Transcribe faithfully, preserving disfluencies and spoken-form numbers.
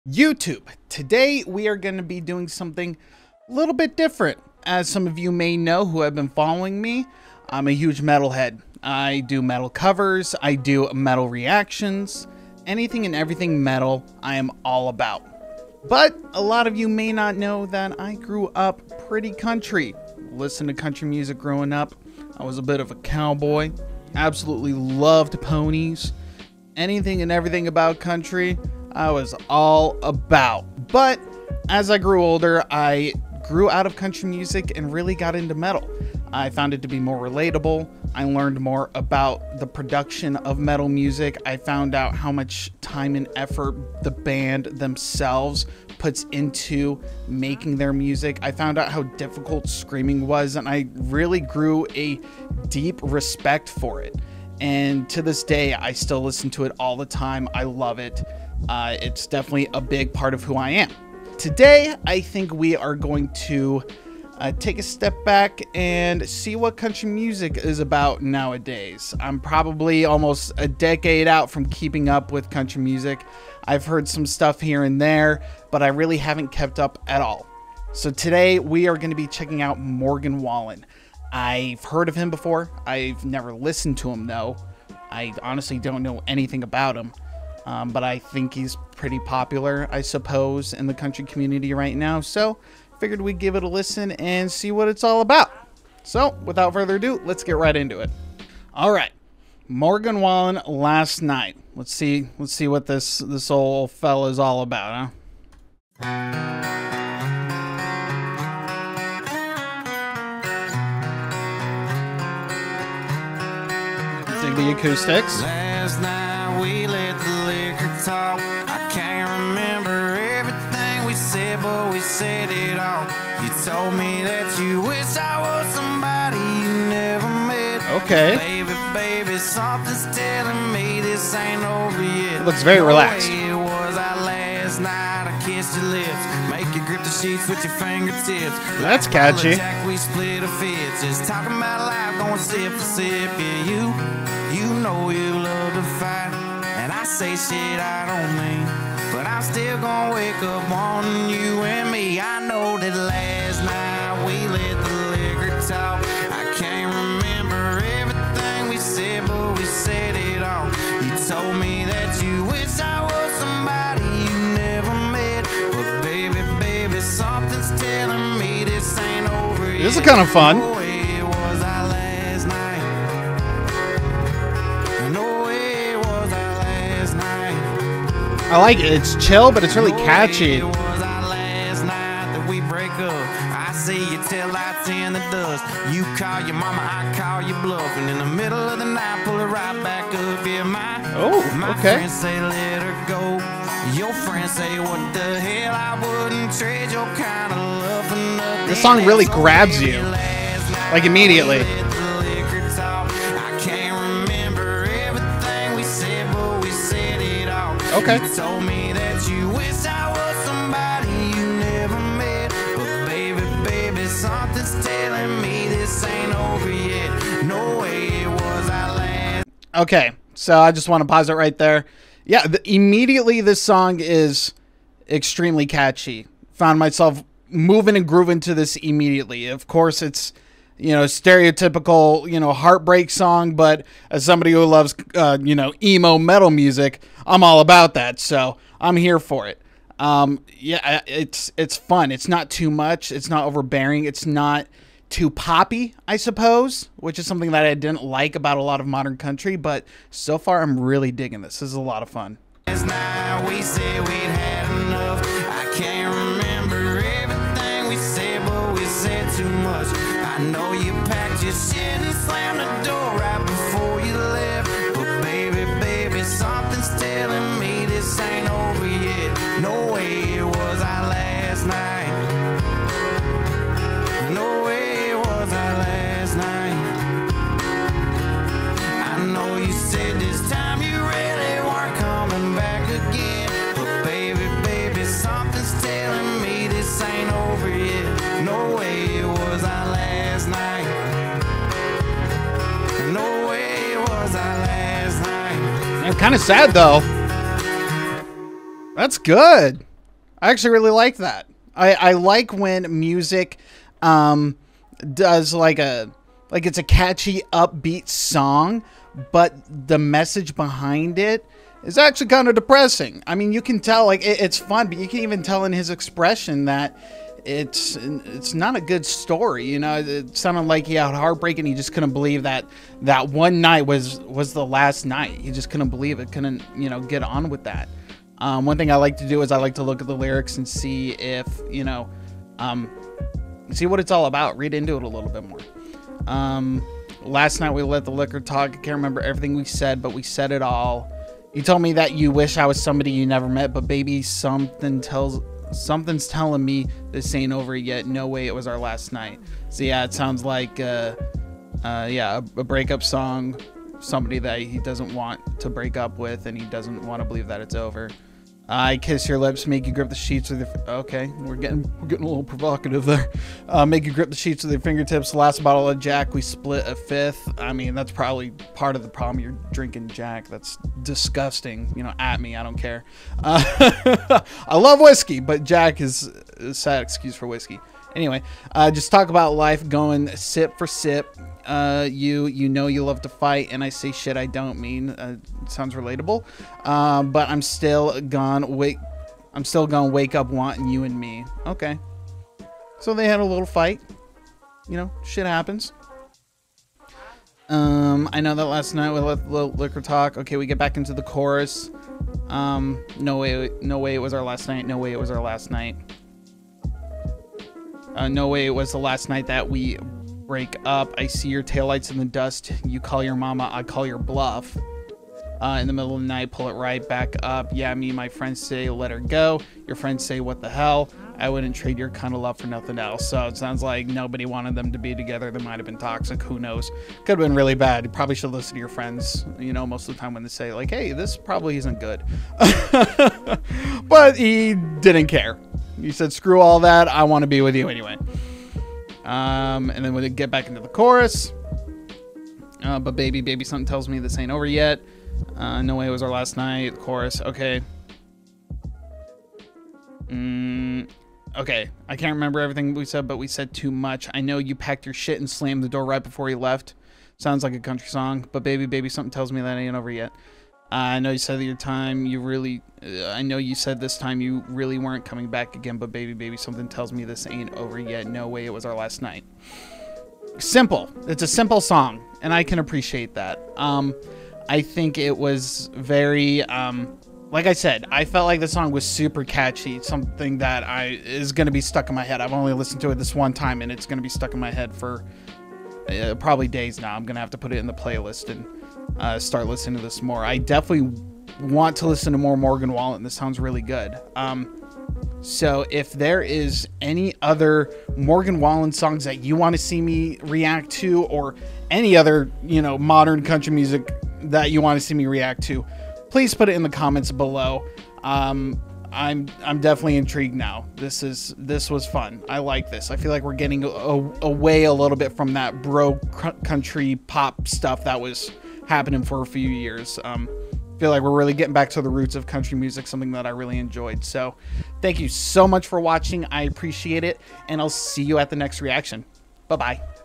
YouTube. Today we are going to be doing something a little bit different. As some of you may know who have been following me, I'm a huge metalhead. I do metal covers, I do metal reactions, anything and everything metal I am all about. But a lot of you may not know that I grew up pretty country. Listened to country music growing up. I was a bit of a cowboy. Absolutely loved ponies. Anything and everything about country I was all about. But as I grew older, I grew out of country music and really got into metal. I found it to be more relatable. I learned more about the production of metal music. I found out how much time and effort the band themselves puts into making their music. I found out how difficult screaming was, and I really grew a deep respect for it. And to this day, I still listen to it all the time. I love it. Uh, it's definitely a big part of who I am. Today, I think we are going to uh, take a step back and see what country music is about nowadays. I'm probably almost a decade out from keeping up with country music. I've heard some stuff here and there, but I really haven't kept up at all. So today, we are going to be checking out Morgan Wallen. I've heard of him before. I've never listened to him, though. I honestly don't know anything about him. Um, but I think he's pretty popular, I suppose, in the country community right now. So, figured we'd give it a listen and see what it's all about. So, without further ado, let's get right into it. All right, Morgan Wallen, Last Night. Let's see. Let's see what this this old fella is all about, huh? Dig the acoustics. Last night we let the liquor talk. I can't remember everything we said, but we said it all. You told me that you wish I was somebody you never met. Okay. Baby, baby, something's telling me this ain't over yet. It looks very relaxed. It was our last night. I kissed your lips, make you grip the sheets with your fingertips. That's catchy. Jack, we split a fit, just talking about life, going sip for sip. Yeah, you, you know you love to fight, and I say shit I don't mean, but I'm still gonna wake up wanting you and me. I know that last night we let the liquor talk. I can't remember everything we said, but we said it all. You told me that you wish I was somebody you never met, but baby, baby, something's telling me this ain't over yet. This is kind of fun. No way it was our last night. No way it was our last night. I like it. It's chill, but it's really catchy. It was our last night that we break up. I see you till I in the dust. You call your mama, I call you bluff, and in the middle of the night, pull it right back up. Yeah, my oh, my okay. friends say let her go. Your friends say what the hell? I wouldn't trade your kind of love for nothing. This song really grabs you, like immediately. Okay. You told me that you wish I was somebody you never met, but baby, baby, something's telling me this ain't over yet. No way it was our last. Okay, so I just want to pause it right there. Yeah, the, immediately this song is extremely catchy. Found myself moving and grooving to this immediately. Of course, it's, you know, stereotypical, you know, heartbreak song, but as somebody who loves, uh, you know, emo metal music, I'm all about that, so I'm here for it. Um, yeah, it's it's fun. It's not too much. It's not overbearing. It's not too poppy, I suppose, which is something that I didn't like about a lot of modern country, but so far I'm really digging this. This is a lot of fun. Last night we said we'd had enough. I can't remember everything we said, but we said too much. I know you packed your shit and slammed the door right before you left, but baby, baby, something's telling me this ain't over yet. No way it was our last night. No way it was our last night. I know you said this time you really weren't coming back again, but baby, baby, something's telling me this ain't over yet. No way it was our last night. No way it was our last night. I'm kind of sad though. That's good. I actually really like that. I, I like when music um, does like a like it's a catchy, upbeat song, but the message behind it is actually kind of depressing. I mean, you can tell like it, it's fun, but you can even tell in his expression that it's it's not a good story. You know, it sounded like he had heartbreak and he just couldn't believe that that one night was was the last night. He just couldn't believe it. Couldn't, you know, get on with that. Um, one thing I like to do is I like to look at the lyrics and see if, you know, um, see what it's all about. Read into it a little bit more. Um, last night we let the liquor talk. I can't remember everything we said, but we said it all. You told me that you wish I was somebody you never met, but baby, something tells something's telling me this ain't over yet. No way it was our last night. So yeah, it sounds like, uh, uh, yeah, a, a breakup song. Somebody that he doesn't want to break up with, and he doesn't want to believe that it's over. I kiss your lips, make you grip the sheets with your... Okay, we're getting we're getting a little provocative there. Uh, make you grip the sheets with your fingertips. Last bottle of Jack, we split a fifth. I mean, that's probably part of the problem. You're drinking Jack. That's disgusting. You know, at me, I don't care. Uh, I love whiskey, but Jack is a sad excuse for whiskey. Anyway, uh, just talk about life going sip for sip. Uh, you you know you love to fight, and I say shit I don't mean. Uh, sounds relatable. Um, but I'm still gonna wake. I'm still gonna wake up wanting you and me. Okay. So they had a little fight. You know, shit happens. Um, I know that last night we let the liquor talk. Okay, we get back into the chorus. Um, no way, no way it was our last night. No way it was our last night. Uh, no way it was the last night that we break up. I see your taillights in the dust. You call your mama, I call your bluff. Uh, in the middle of the night, pull it right back up. Yeah, me and my friends say, let her go. Your friends say, what the hell? I wouldn't trade your kind of love for nothing else. So it sounds like nobody wanted them to be together. They might have been toxic. Who knows? Could have been really bad. You probably should listen to your friends, you know, most of the time when they say, like, hey, this probably isn't good. But he didn't care. He said, screw all that. I want to be with you anyway. Um, and then we get back into the chorus. Uh, but baby, baby, something tells me this ain't over yet. Uh, no way it was our last night. Chorus. Okay. Mm, okay. I can't remember everything we said, but we said too much. I know you packed your shit and slammed the door right before you left. Sounds like a country song. But baby, baby, something tells me that ain't over yet. Uh, I know you said that your time, you really, uh, I know you said this time you really weren't coming back again, but baby, baby, something tells me this ain't over yet. No way it was our last night. Simple. It's a simple song, and I can appreciate that. Um, I think it was very, um, like I said, I felt like the song was super catchy. Something that I is going to be stuck in my head. I've only listened to it this one time, and it's going to be stuck in my head for uh, probably days now. I'm going to have to put it in the playlist and Uh, start listening to this more. I definitely want to listen to more Morgan Wallen. This sounds really good. Um, so if there is any other Morgan Wallen songs that you want to see me react to, or any other, you know, modern country music that you want to see me react to, please put it in the comments below. Um, I'm I'm definitely intrigued now. This is this was fun. I like this. I feel like we're getting a, a, away a little bit from that bro country pop stuff that was happening for a few years. Um, feel like we're really getting back to the roots of country music, something that I really enjoyed. So thank you so much for watching. I appreciate it, and I'll see you at the next reaction. Bye-bye.